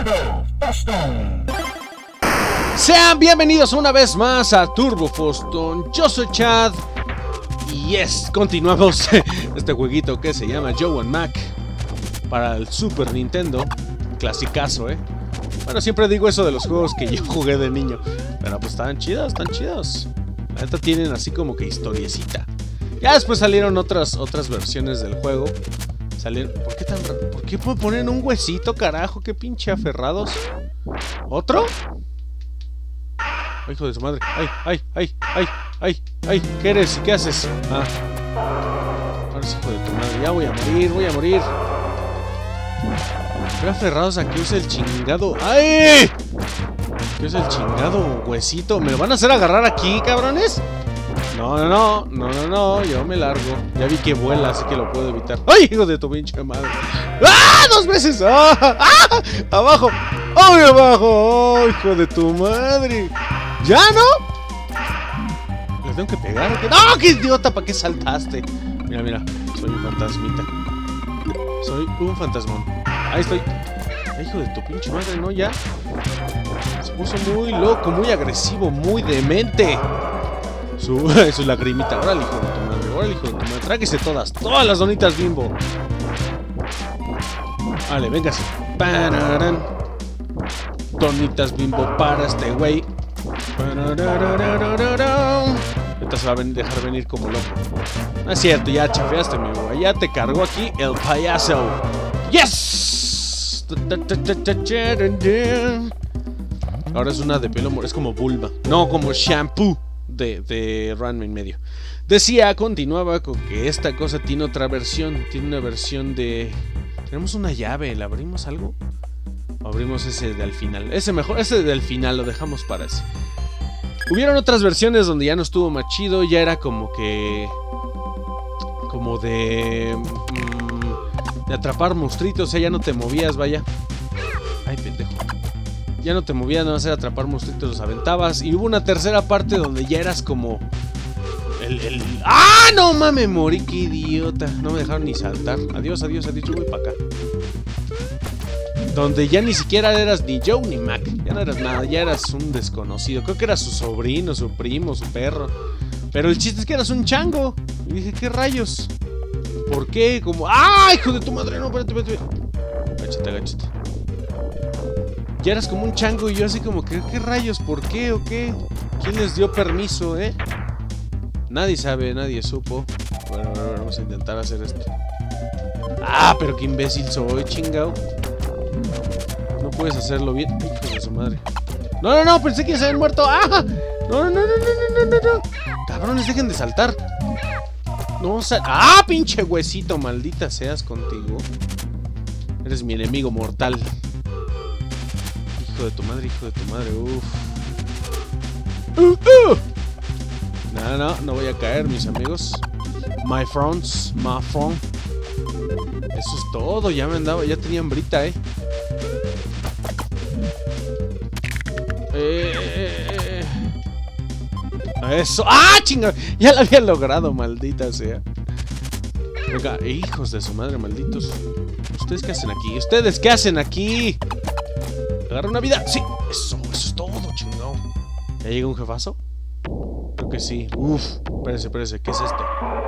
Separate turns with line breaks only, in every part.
Turbo Foston.
Sean bienvenidos una vez más a Turbo Foston. Yo soy Chad. Y continuamos este jueguito que se llama Joe and Mac para el Super Nintendo. Clasicazo, Bueno, siempre digo eso de los juegos que yo jugué de niño, pero pues están chidos, La neta tienen así como que historiecita. Ya después salieron otras versiones del juego. ¿Por qué tan raro? ¿Por qué ponen un huesito, carajo? Qué pinche aferrados. ¿Otro? Ay, hijo de su madre. Ay. ¿Qué eres? ¿Qué haces? Ah. Ahora sí, hijo de tu madre. Ya voy a morir. Estoy aferrados a que use el chingado. ¡Ay! ¿Qué es el chingado huesito? ¿Me lo van a hacer agarrar aquí, cabrones? No, yo me largo. Ya vi que vuela, así que lo puedo evitar. ¡Ay, hijo de tu pinche madre! ¡Ah! ¡Dos veces! ¡Ah! ¡Abajo! ¡Ay, abajo! ¡Oh, hijo de tu madre! ¿Ya no? ¿Le tengo que pegar? ¡No! ¡Qué idiota! ¿Para qué saltaste? Mira, soy un fantasmita. Soy un fantasmón. Ahí estoy. Ay, hijo de tu pinche madre, ¿no? Ya. Se puso muy loco, muy agresivo, muy demente. Su lagrimita. Órale, hijo de tu madre. Tráguese todas las donitas Bimbo. Vale, véngase. ¡Pararán! Donitas Bimbo para este güey. Ahorita se va a dejar venir como loco. No es cierto, ya chafeaste, mi güey. Ya te cargó aquí el payaso. ¡Yes! Ahora es una de pelo, es como Bulma. No, como shampoo de Ranma en medio. Continuaba con que esta cosa tiene otra versión. Tiene una versión de... Tenemos una llave, ¿la abrimos algo? O abrimos ese de al final. Ese de al final lo dejamos para ese. Hubieron otras versiones donde ya no estuvo más chido. Ya era como que... Como de atrapar monstruitos. O sea, ya no te movías, vaya. Ay, pendejo. Ya no te movías, no vas a atrapar monstruitos, los aventabas. Y hubo una tercera parte donde ya eras como... ¡Ah! No mames, morí, qué idiota. No me dejaron ni saltar. Adiós, yo voy para acá. Donde ya ni siquiera eras ni Joe ni Mac. Ya no eras nada, ya eras un desconocido. Creo que era su sobrino, su primo, su perro. Pero el chiste es que eras un chango. Y dije, ¿qué rayos? ¿Por qué? Como... ¡Ah, hijo de tu madre! No, espérate. Agáchate. Ya eras como un chango y yo así como que, ¿qué rayos? ¿Por qué o qué? ¿Quién les dio permiso, Nadie sabe, nadie supo. Bueno, vamos a intentar hacer esto. ¡Ah, pero qué imbécil soy, chingao! No puedes hacerlo bien. Hijo de su madre. No, pensé que ya se habían muerto. ¡Ah! No. Cabrones, dejen de saltar. ¡Ah, pinche huesito! Maldita seas contigo. Eres mi enemigo mortal. Hijo de tu madre, uff. No voy a caer, mis amigos. My friends. Eso es todo, ya tenía hambrita, Eso. ¡Ah, chinga! Ya la había logrado, maldita sea. Venga, hijos de su madre, malditos. ¿Ustedes qué hacen aquí? Agarra una vida. Sí, eso es todo, chingado. ¿Ya llega un jefazo? Creo que sí. Uf, espérese, ¿qué es esto?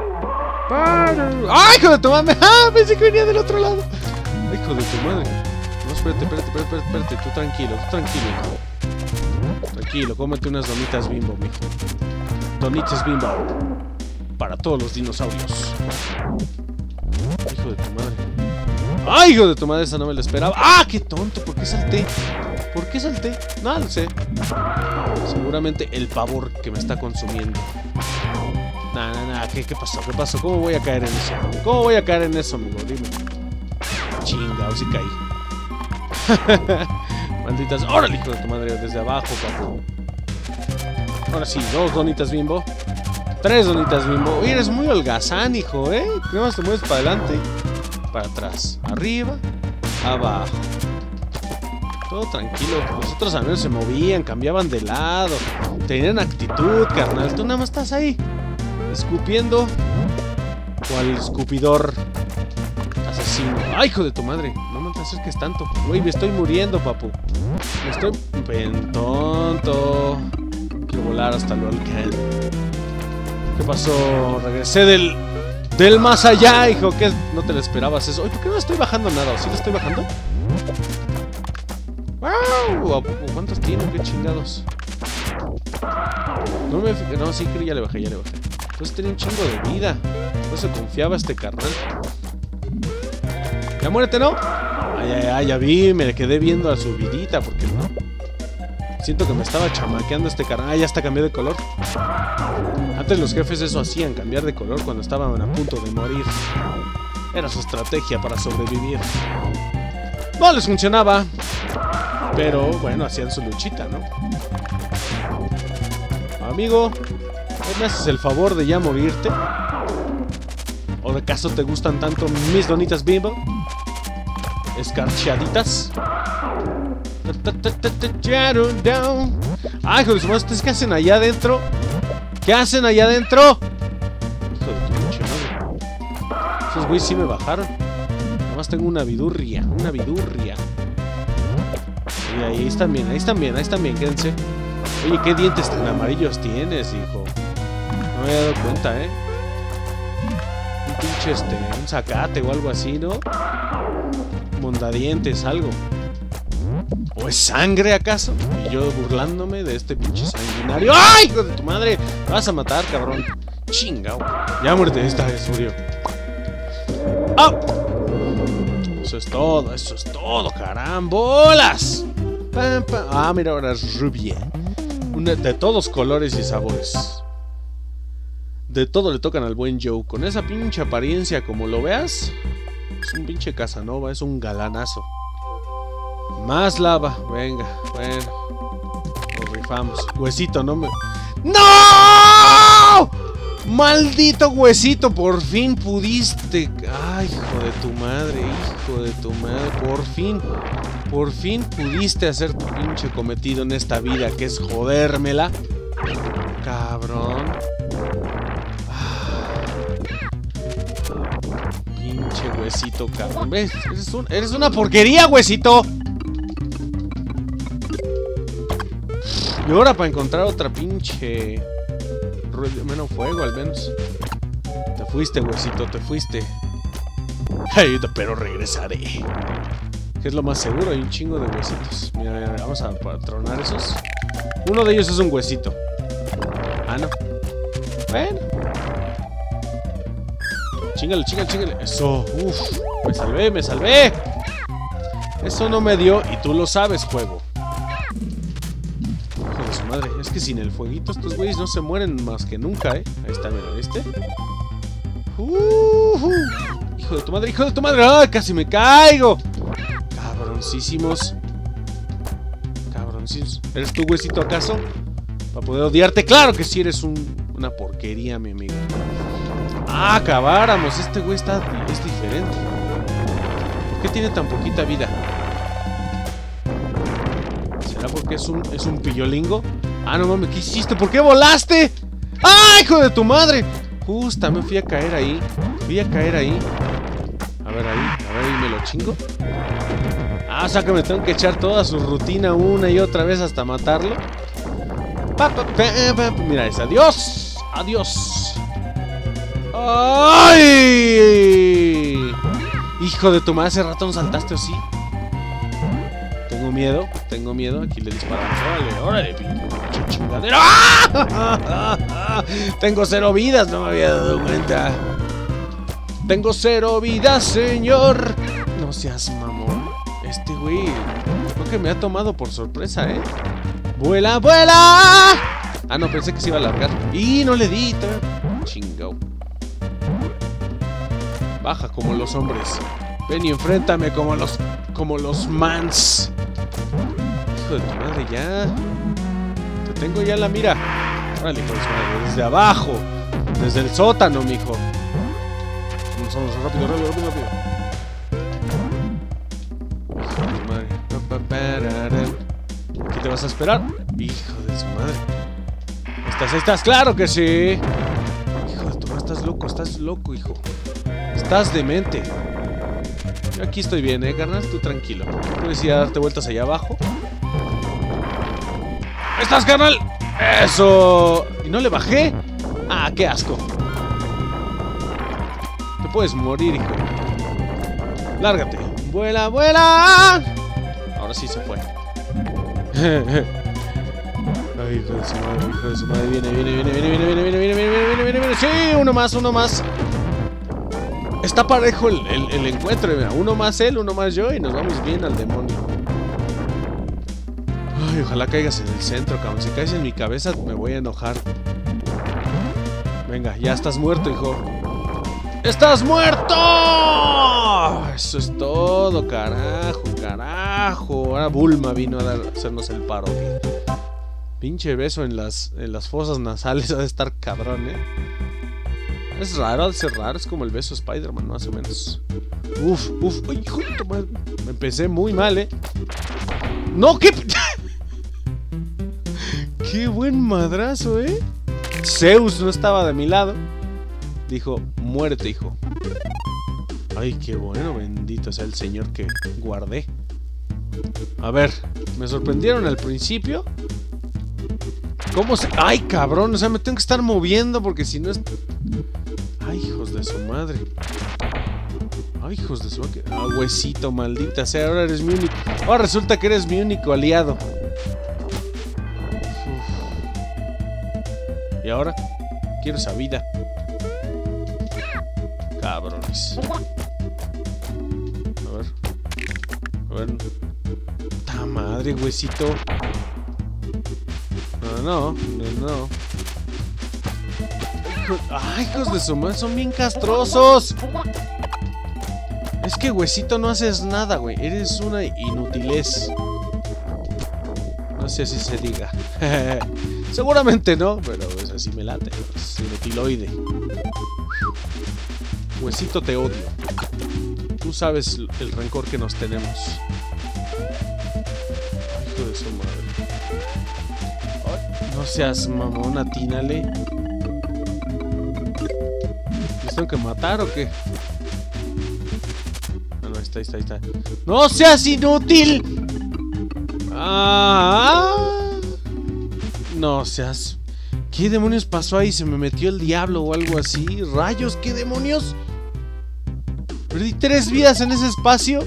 ¡Ay, hijo de tu madre! ¡Ah, pensé que venía del otro lado! ¡Ay, hijo de tu madre! No, espérate, tú tranquilo. Tranquilo, cómete unas donitas Bimbo, mijo. Donitas Bimbo. Para todos los dinosaurios. Hijo de tu madre. ¡Ay, hijo de tu madre! Esa no me la esperaba. ¡Ah, qué tonto! ¿Por qué salté? No lo sé. Seguramente el pavor que me está consumiendo. Nah. ¿Qué pasó? ¿Cómo voy a caer en eso? Amigo? Dime. Chingao, sí caí. Malditas. ¡Órale, hijo de tu madre! Desde abajo, papu. Ahora sí, 2 donitas Bimbo. 3 donitas Bimbo. Oye, eres muy holgazán, hijo, Nada más te mueves para adelante. Para atrás. Arriba. Abajo. Todo tranquilo. Los otros amigos se movían, cambiaban de lado. Tenían actitud, carnal. Tú nada más estás ahí. Escupiendo. ¿Cuál escupidor? Asesino. ¡Ay, hijo de tu madre! No me te acerques tanto. Güey, me estoy muriendo, papu. Me estoy... ven, tonto. Quiero volar hasta el volcán. ¿Qué pasó? Regresé del más allá, hijo. ¿Qué? No te lo esperabas eso. Oye, ¿por qué no estoy bajando nada? ¿Sí lo estoy bajando? ¡Wow! ¿Cuántos tiene? ¿Qué chingados? No, sí, creo que ya le bajé, Entonces tenía un chingo de vida. No se confiaba este carnal. Ya muérete, ¿no? Ay, ya vi, me quedé viendo a su vidita, porque no. Siento que me estaba chamaqueando este carnal. Ah, ya hasta cambió de color. Antes los jefes eso hacían, cambiar de color cuando estaban a punto de morir. Era su estrategia para sobrevivir. No les funcionaba. Pero bueno, hacían su luchita, ¿no? Amigo, ¿me haces el favor de ya morirte? ¿O de acaso te gustan tanto mis donitas Bimbo? Escarchaditas. Ay, hijo de su madre, ¿ustedes qué hacen allá adentro? ¿Qué hacen allá adentro? Hijo de tu pinche madre. Esos güeyes sí me bajaron. Nada más tengo una vidurria. Y ahí están bien, quédense. Oye, ¿qué dientes tan amarillos tienes, hijo? No me había dado cuenta, Un pinche, un zacate o algo así, ¿no? Mondadientes, algo. ¿O es sangre, acaso? Y yo burlándome de este pinche sanguinario. ¡Ay, hijo de tu madre! Me vas a matar, cabrón. Chingao. Ya muerte, esta vez murió. ¡Ah! Eso es todo, carambolas. Pam, pam. Ah, mira, ahora es rubia. De todos colores y sabores. De todo le tocan al buen Joe. Con esa pinche apariencia, como lo veas, es un pinche Casanova, es un galanazo. Más lava, venga, bueno. Lo rifamos. Huesito, no me... ¡No! ¡Maldito huesito! Por fin pudiste. Ay, hijo de tu madre, por fin pudiste hacer tu pinche cometido en esta vida, que es jodérmela. Cabrón. Pinche huesito, cabrón. ¿Ves? Eres una porquería, huesito. Y ahora para encontrar otra pinche... menos fuego, al menos. Te fuiste, huesito, te fuiste. Ay, pero regresaré. Que es lo más seguro, hay un chingo de huesitos. Mira, vamos a patronar esos. Uno de ellos es un huesito. Ah, no. Bueno. Chíngale. Eso, me salvé. Eso no me dio y tú lo sabes, juego. Hijo de su madre, es que sin el fueguito estos güeyes no se mueren más que nunca, Ahí está, mira, ¿viste? Hijo de tu madre, ¡ay, casi me caigo! Cabroncísimos. ¿Eres tu huesito acaso? Para poder odiarte, claro que sí eres una porquería, mi amigo. Ah, acabáramos, este güey es diferente. ¿Por qué tiene tan poquita vida? ¿Será porque es un pillolingo? Ah, no mames, ¿qué hiciste? ¿Por qué volaste? ¡Ah, hijo de tu madre! Justa, me fui a caer ahí. A ver, ahí me lo chingo. Ah, o sea que me tengo que echar toda su rutina una y otra vez hasta matarlo. Mira esa, adiós. ¡Ay! Hijo de tu madre, hace rato no saltaste, ¿o sí? Tengo miedo. Aquí le disparamos. Órale, pinche chingadera. ¡Ah! Tengo 0 vidas, no me había dado cuenta. Tengo 0 vidas, señor. No seas mamón. Este güey, creo que me ha tomado por sorpresa, ¡Vuela! Ah, no, pensé que se iba a largar. Y no le di. Chingao. Baja como los hombres. Ven y enfréntame como los mans. Hijo de tu madre, ya. Te tengo ya en la mira. Órale, hijo de su madre. Desde abajo. Desde el sótano, mijo. Vamos, rápido. Hijo de tu madre. ¿Qué te vas a esperar? Hijo de su madre. ¿Estás? ¡Claro que sí! Hijo de tu madre, estás loco, hijo. Estás demente. Yo aquí estoy bien, carnal, tú tranquilo. Puedes ir a darte vueltas allá abajo. ¿Ahí estás, carnal? ¡Eso! ¿Y no le bajé? ¡Ah, qué asco! Te puedes morir, hijo. Lárgate. ¡Vuela, vuela! Ahora sí se fue. Ay, hijo de su madre, hijo de su madre. Viene. Sí, uno más. Está parejo el encuentro. Mira. Uno más él, uno más yo y nos vamos bien al demonio. Ay, ojalá caigas en el centro, cabrón. Si caes en mi cabeza me voy a enojar. Venga, ya estás muerto, hijo. ¡Estás muerto! Eso es todo, carajo. Ahora Bulma vino a hacernos el paro. Pinche beso en las fosas nasales ha de estar cabrón, Es raro, ha de ser raro. Es como el beso de Spider-Man, más o menos. Uf. Ay, hijo de tu madre. Me empecé muy mal, ¡No! ¿Qué? ¡Qué buen madrazo, Zeus no estaba de mi lado. Dijo, muérete, hijo. Ay, qué bueno, bendito sea el señor que guardé. A ver, me sorprendieron al principio. ¿Cómo se...? ¡Ay, cabrón! O sea, me tengo que estar moviendo porque si no es... ¡Ay, hijos de su madre! ¡Ay, hijos de su madre! ¡Ah, huesito, maldita sea! Ahora eres mi único... Ahora resulta que eres mi único aliado. Uf. Y ahora quiero esa vida. Cabrones. A ver. ¡Ta madre, huesito! No. ¡Ay, hijos de su madre! ¡Son bien castrosos! Es que, huesito, no haces nada, güey. Eres una inutilez. No sé si se diga. Seguramente no, pero pues así me late. Es inutiloide. Huesito, te odio. Tú sabes el rencor que nos tenemos. Hijo de su madre. Ay, no seas mamón, atínale. ¿Les tengo que matar o qué? No, ahí está. ¡No seas inútil! No seas... ¿Qué demonios pasó ahí? ¿Se me metió el diablo o algo así? ¡Rayos! ¿Qué demonios? ¿Perdí 3 vidas en ese espacio?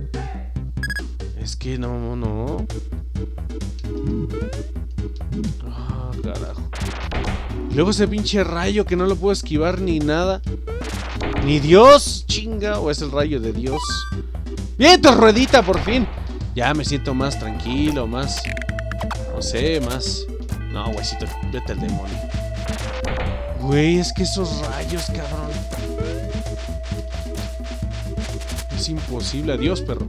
Es que no. Ah, carajo. Y luego ese pinche rayo que no lo puedo esquivar ni nada. Ni Dios, chinga. ¿O es el rayo de Dios? ¡Bien, tu ruedita, por fin! Ya me siento más tranquilo, más... No sé, más... No, huesito, vete al demonio. Güey, es que esos rayos, cabrón. Es imposible. Adiós, perro.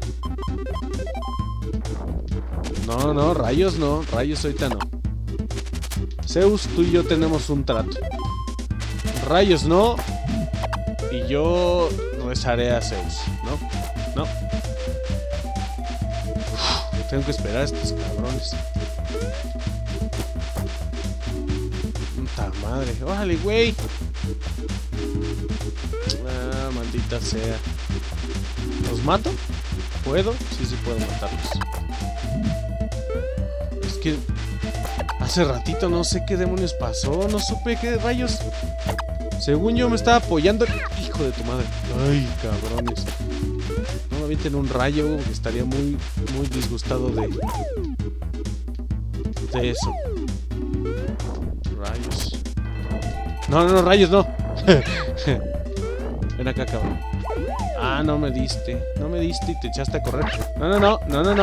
No, rayos no. Rayos ahorita no. Zeus, tú y yo tenemos un trato. Rayos no. Y yo rezaré a Zeus. No. Uf, tengo que esperar a estos cabrones. Puta madre. Órale, güey. Ah, maldita sea. ¿Los mato? ¿Puedo? Sí puedo matarlos. Es que hace ratito no sé qué demonios pasó. No supe qué rayos. Según yo me estaba apoyando. Hijo de tu madre. Ay, cabrones. No me avienten un rayo. Estaría muy disgustado de eso. Rayos. No, rayos no. Ven acá, cabrón. Ah, no me diste y te echaste a correr. No.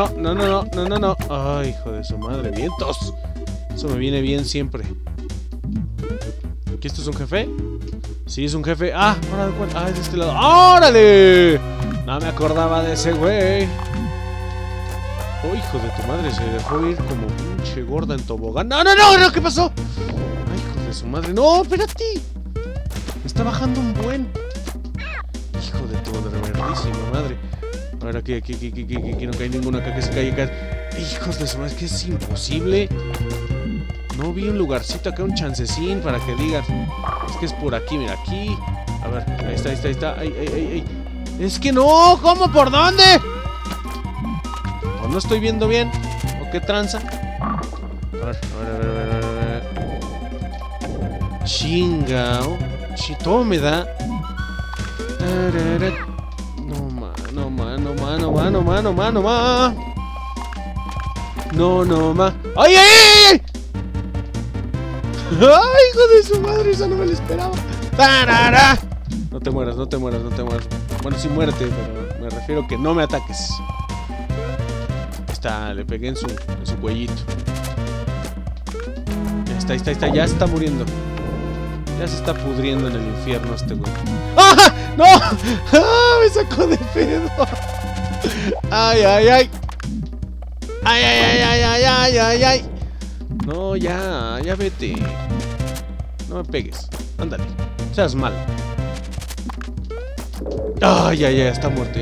Ay, hijo de su madre, vientos. Eso me viene bien siempre. ¿Qué esto es un jefe? Sí, es un jefe. Ah, es de este lado. ¡Órale! No me acordaba de ese güey. Oh, hijo de tu madre, se dejó ir como pinche gorda en tobogán. No, ¿qué pasó? Ay, hijo de su madre. No, espérate. Me está bajando un buen. Hijo de tu verdísima madre. A ver, aquí no cae ninguno acá, que se caiga acá. Hijos de su madre, es que es imposible. No vi un lugarcito acá, un chancecín para que digan. Es que es por aquí, mira, aquí. A ver, ahí está. Ay. Es que no, ¿cómo? ¿Por dónde? ¿O no estoy viendo bien? ¿O qué tranza? A ver. Chingao. Todo me da. No, ma. ¡Ay! ¡Ay, hijo de su madre! Esa no me la esperaba. ¡Tarara! No te mueras. Bueno, sí muérete, pero me refiero que no me ataques. Está, le pegué en su cuellito. Ahí está, ya está muriendo. Ya se está pudriendo en el infierno este güey. ¡Ah! ¡No! ¡Ah! Me sacó de pedo. ¡Ay! No, ya vete. No me pegues. Ándale. Seas malo. ¡Ay, ya está muerto!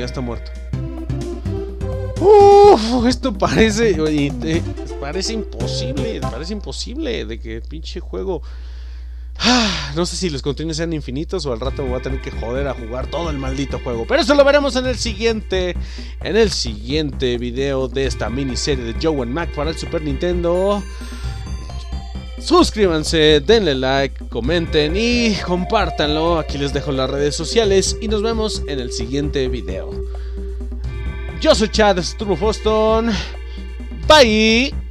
Esto parece imposible. Parece imposible de que el pinche juego... No sé si los contenidos sean infinitos o al rato me voy a tener que joder a jugar todo el maldito juego. Pero eso lo veremos en el siguiente video de esta miniserie de Joe and Mac para el Super Nintendo. Suscríbanse, denle like, comenten y compártanlo. Aquí les dejo las redes sociales y nos vemos en el siguiente video. Yo soy Chad Sturbo Foston. Bye.